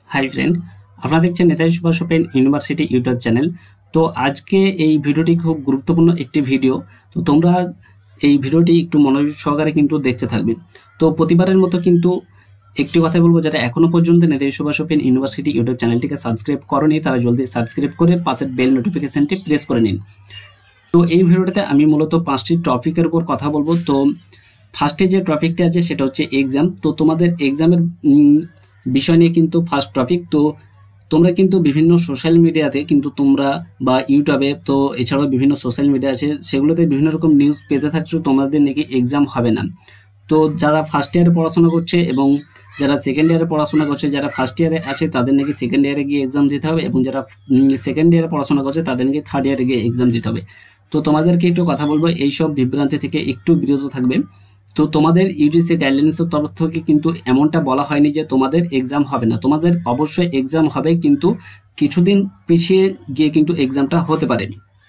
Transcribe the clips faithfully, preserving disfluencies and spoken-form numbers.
High friend, আপনারা দেখছেন Netaji Subhash open university YouTube channel. তো আজকে এই ভিডিওটি খুব গুরুত্বপূর্ণ একটি ভিডিও। তো তোমরা এই ভিডিওটি একটু মনোযোগ সহকারে কিন্তু দেখতে থাকবে। তো প্রতিবারের মতো কিন্তু একটি কথা বলবো, যারা এখনো পর্যন্ত Netaji Subhash open university YouTube চ্যানেলটিকে সাবস্ক্রাইব করনি তারা জলদি সাবস্ক্রাইব করে পাশের বেল নোটিফিকেশনটি প্রেস করে নিন। তো এই ভিডিওটাতে আমি মূলত পাঁচটি টপিকের উপর কথা বলবো। তো ফার্স্টে যে টপিকটা আছে সেটা হচ্ছে এক্সাম। তো তোমাদের এক্সামের বিষয় নিয়ে কিন্তু ফার্স্ট টপিক। তো তোমরা কিন্তু বিভিন্ন সোশ্যাল মিডিয়াতে কিন্তু তোমরা বা ইউটিউবে, তো এছাড়াও বিভিন্ন সোশ্যাল মিডিয়া আছে সেগুলোতে বিভিন্ন রকম নিউজ পেতে থাকছো তোমাদের নাকি এক্সাম হবে না। তো যারা ফার্স্ট ইয়ারে পড়াশোনা করছে এবং যারা সেকেন্ড ইয়ারে পড়াশোনা করছে, যারা ফার্স্ট ইয়ারে আছে তাদের নাকি সেকেন্ড ইয়ারে গিয়ে এক্সাম দিতে হবে, এবং যারা সেকেন্ড ইয়ারে পড়াশোনা করছে তাদের নাকি থার্ড ইয়ারে গিয়ে এক্সাম দিতে হবে। তো তোমাদেরকে একটু কথা বলবো, এইসব বিভ্রান্তি থেকে একটু বিরত থাকবে। তো তোমাদের ইউজিসি গাইডলাইন্সের তরফ থেকে কিন্তু এমনটা বলা হয়নি যে তোমাদের এক্সাম হবে না, তোমাদের অবশ্যই এক্সাম হবে, কিন্তু কিছুদিন পিছিয়ে গিয়ে কিন্তু এক্সামটা হতে পারে।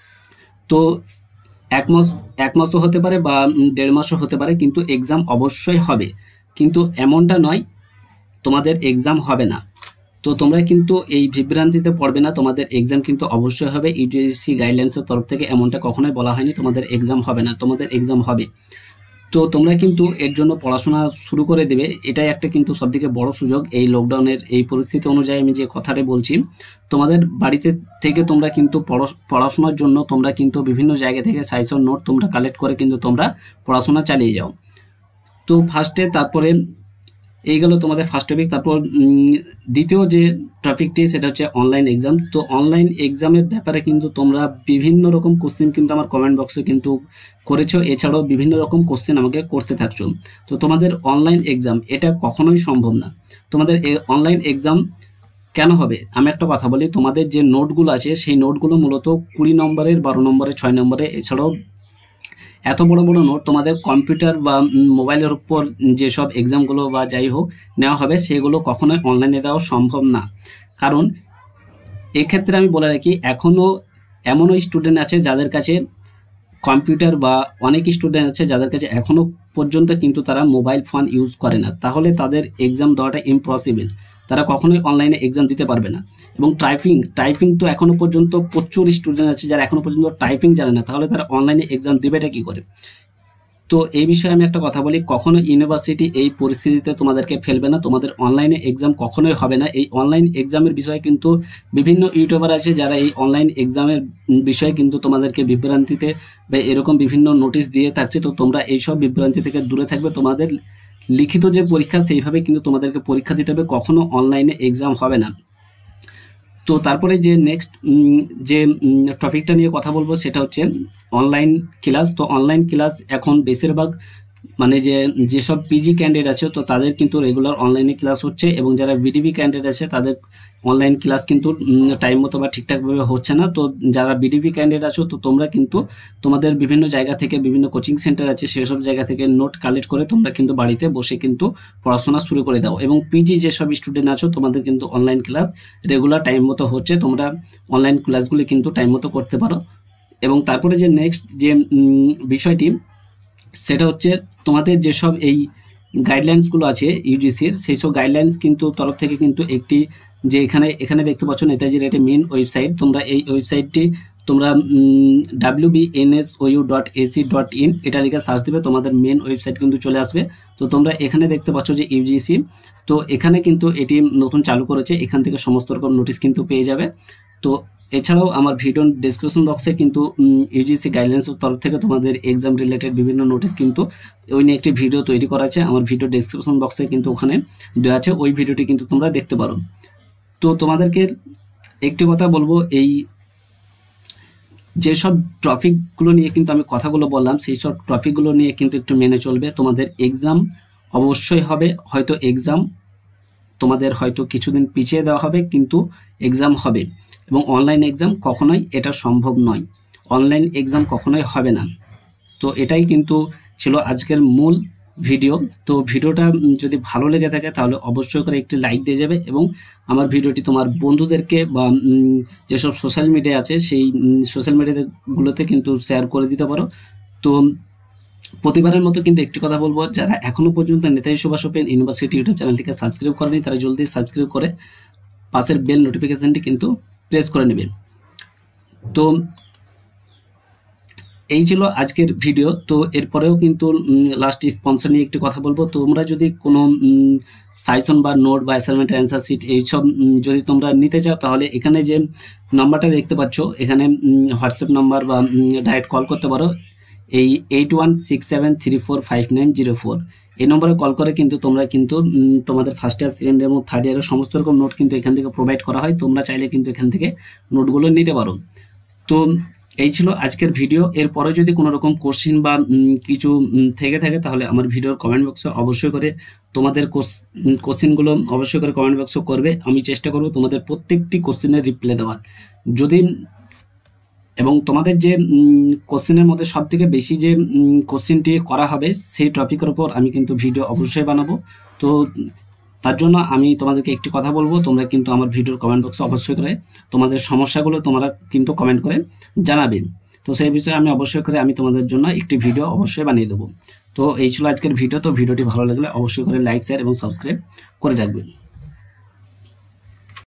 তো এক মাস এক মাসও হতে পারে বা দেড় মাসও হতে পারে, কিন্তু এক্সাম অবশ্যই হবে। কিন্তু এমনটা নয় তোমাদের এক্সাম হবে না। তো তোমরা কিন্তু এই বিভ্রান্তিতে পড়বে না, তোমাদের এক্সাম কিন্তু অবশ্যই হবে। ইউজিসি গাইডলাইন্সের তরফ থেকে এমনটা কখনোই বলা হয়নি তোমাদের এক্সাম হবে না, তোমাদের এক্সাম হবে। তো তোমরা কিন্তু এর জন্য পড়াশোনা শুরু করে দেবে, এটাই একটা কিন্তু সবথেকে বড় সুযোগ। এই লকডাউনের এই পরিস্থিতি অনুযায়ী আমি যে কথাটা বলছি, তোমাদের বাড়িতে থেকে তোমরা কিন্তু পড়াশোনার জন্য তোমরা কিন্তু বিভিন্ন জায়গা থেকে সাইসন নোট তোমরা কালেক্ট করে কিন্তু তোমরা পড়াশোনা চালিয়ে যাও। তো ফার্স্টে তারপরে এই গেল তোমাদের ফার্স্ট টপিক। তারপর দ্বিতীয় যে টপিকটি সেটা হচ্ছে অনলাইন এক্সাম। তো অনলাইন এক্সামের ব্যাপারে কিন্তু তোমরা বিভিন্ন রকম কোশ্চেন কিন্তু আমার কমেন্ট বক্সে কিন্তু করেছো, এছাড়াও বিভিন্ন রকম কোশ্চেন আমাকে করতে থাকছো। তো তোমাদের অনলাইন এক্সাম এটা কখনোই সম্ভব না। তোমাদের অনলাইন এক্সাম কেন হবে আমি একটা কথা বলি, তোমাদের যে নোটগুলো আছে সেই নোটগুলো মূলত কুড়ি নম্বরের, বারো নম্বরের, ছয় নম্বরে, এছাড়াও এত বড় বড় নোট তোমাদের কম্পিউটার বা মোবাইলের উপর যেসব এক্সামগুলো বা যাই হোক নেওয়া হবে সেগুলো কখনোই অনলাইনে দেওয়া সম্ভব না। কারণ এক্ষেত্রে আমি বলে রাখি, এখনও এমনও স্টুডেন্ট আছে যাদের কাছে কম্পিউটার, বা অনেক স্টুডেন্ট আছে যাদের কাছে এখনও পর্যন্ত কিন্তু তারা মোবাইল ফোন ইউজ করে না, তাহলে তাদের এক্সাম দেওয়াটা ইম্পসিবল, তারা কখনোই অনলাইনে এক্সাম দিতে পারবে না। এবং টাইপিং টাইপিং তো এখনো পর্যন্ত প্রচুর স্টুডেন্ট আছে যারা এখনো পর্যন্ত টাইপিং জানে না, তাহলে তারা অনলাইনে এক্সাম দেবেটা কি করে? তো এই বিষয়ে আমি একটা কথা বলি, কখনো ইউনিভার্সিটি এই পরিস্থিতিতে তোমাদেরকে ফেলবে না, তোমাদের অনলাইনে এক্সাম কখনোই হবে না। এই অনলাইন এক্সামের বিষয়ে কিন্তু বিভিন্ন ইউটিউবার আছে যারা এই অনলাইন এক্সামের বিষয়ে কিন্তু তোমাদেরকে বিভ্রান্তিতে বা এরকম বিভিন্ন নোটিশ দিয়ে থাকছে। তো তোমরা এইসব বিভ্রান্তি থেকে দূরে থাকবে, তোমাদের লিখিত যে পরীক্ষা সেইভাবে কিন্তু তোমাদেরকে পরীক্ষা দিতে হবে, কখনো অনলাইনে এক্সাম হবে না। তো তারপরে যে নেক্সট যে টপিকটা নিয়ে কথা বলবো সেটা হচ্ছে অনলাইন ক্লাস। তো অনলাইন ক্লাস এখন বেশিরভাগ মানে যে যেসব পিজি ক্যান্ডিডেট আছে তো তাদের কিন্তু রেগুলার অনলাইনে ক্লাস হচ্ছে, এবং যারা বিডিবি ক্যান্ডিডেট আছে তাদের অনলাইন ক্লাস কিন্তু টাইম মতো বা ঠিকঠাকভাবে হচ্ছে না। তো যারা বিডিবি ক্যান্ডিডেট আছো তো তোমরা কিন্তু তোমাদের বিভিন্ন জায়গা থেকে, বিভিন্ন কোচিং সেন্টার আছে সেসব জায়গা থেকে নোট কালেক্ট করে তোমরা কিন্তু বাড়িতে বসে কিন্তু পড়াশোনা শুরু করে দাও। এবং পিজি যেসব স্টুডেন্ট আছো তোমাদের কিন্তু অনলাইন ক্লাস রেগুলার টাইম মতো হচ্ছে, তোমরা অনলাইন ক্লাসগুলি কিন্তু টাইম মতো করতে পারো। এবং তারপরে যে নেক্সট যে বিষয়টি সেটা হচ্ছে তোমাদের যেসব এই গাইডলাইন্সগুলো আছে ইউজিসির, সেই সব গাইডলাইন্স কিন্তু তরফ থেকে কিন্তু একটি যে এখানে এখানে দেখতে পাচ্ছ নেতাজির এটা মেন ওয়েবসাইট, তোমরা এই ওয়েবসাইটটি তোমরা W B N S O U dot AC dot in এটা লিখে সার্চ দেবে, তোমাদের মেন ওয়েবসাইট কিন্তু চলে আসবে। তো তোমরা এখানে দেখতে পাচ্ছ যে ইউজিসি, তো এখানে কিন্তু এটি নতুন চালু করেছে, এখান থেকে সমস্ত রকম নোটিশ কিন্তু পেয়ে যাবে। তো এছাড়াও আমার ভিডিও ডেসক্রিপশন বক্সে কিন্তু ইউজিসি গাইডলাইন্সের তরফ থেকে তোমাদের এক্সাম রিলেটেড বিভিন্ন নোটিশ কিন্তু ওই নিয়ে একটি ভিডিও তৈরি করা আছে, আমার ভিডিও ডেসক্রিপশন বক্সে কিন্তু ওখানে দেওয়া আছে, ওই ভিডিওটি কিন্তু তোমরা দেখতে পারো। তো তোমাদেরকে একটি কথা বলবো, এই যেসব টপিকগুলো নিয়ে কিন্তু আমি কথাগুলো বললাম সেই সব টপিকগুলো নিয়ে কিন্তু একটু মেনে চলবে। তোমাদের এক্সাম অবশ্যই হবে, হয়তো এক্সাম তোমাদের হয়তো কিছুদিন পিছিয়ে দেওয়া হবে, কিন্তু এক্সাম হবে। এবং অনলাইন এক্সাম কখনোই এটা সম্ভব নয়, অনলাইন এক্সাম কখনোই হবে না। তো এটাই কিন্তু ছিল আজকের মূল ভিডিও। তো ভিডিওটা যদি ভালো লেগে থাকে তাহলে অবশ্যই করে একটি লাইক দিয়ে যাবে, এবং আমার ভিডিওটি তোমার বন্ধুদেরকে বা যেসব সোশ্যাল মিডিয়া আছে সেই সোশ্যাল মিডিয়াগুলোতে কিন্তু শেয়ার করে দিতে পারো। তো প্রতিবারের মতো কিন্তু একটি কথা বলবো, যারা এখনো পর্যন্ত Netaji Subhash open university YouTube চ্যানেলটিকে সাবস্ক্রাইব করেনি তারা জলদি সাবস্ক্রাইব করে পাশের বেল নোটিফিকেশনটি কিন্তু প্রেস করে নেবেন। তো এই ছিল আজকের ভিডিও। তো এরপরেও কিন্তু লাস্ট স্পন্সর নিয়ে একটি কথা বলবো। তোমরা যদি কোনো সাইসন বা নোট বা অ্যাসাইনমেন্ট অ্যান্সার শিট এইসব যদি তোমরা নিতে চাও, তাহলে এখানে যে নাম্বারটা দেখতে পাচ্ছ, এখানে হোয়াটসঅ্যাপ নাম্বার বা ডাইরেক্ট কল করতে পারো, এই eight one six seven three four five nine zero four এই নম্বরে কল করে কিন্তু তোমরা কিন্তু তোমাদের ফার্স্ট ইয়ার, সেকেন্ড ইয়ার এবং থার্ড ইয়ারের সমস্ত রকম নোট কিন্তু এখান থেকে প্রোভাইড করা হয়। তোমরা চাইলে কিন্তু এখান থেকে নোটগুলো নিতে পারো। তো এই ছিল আজকের ভিডিও। এরপরে যদি কোনো রকম কোশ্চিন বা কিছু থেকে থাকে, তাহলে আমার ভিডিওর কমেন্ট বক্সে অবশ্যই করে তোমাদের কোশ্চিনগুলো অবশ্যই করে কমেন্ট বক্সে করবে। আমি চেষ্টা করব তোমাদের প্রত্যেকটি কোশ্চিনের রিপ্লাই দেওয়ার। যদি এবং তোমাদের যে কোশ্চেনের মধ্যে সব থেকে বেশি যে কোশ্চেনটি করা হবে সেই টপিকের উপর আমি কিন্তু ভিডিও অবশ্যই বানাবো। তো তার জন্য আমি তোমাদেরকে একটি কথা বলবো, তোমরা কিন্তু আমার ভিডিওর কমেন্ট বক্সে অবশ্যই করে তোমাদের সমস্যাগুলো তোমরা কিন্তু কমেন্ট করে জানাবেন। তো সেই বিষয়ে আমি অবশ্যই করে আমি তোমাদের জন্য একটি ভিডিও অবশ্যই বানিয়ে দেবো। তো এই ছিল আজকের ভিডিও। তো ভিডিওটি ভালো লাগলে অবশ্যই করে লাইক, শেয়ার এবং সাবস্ক্রাইব করে রাখবেন।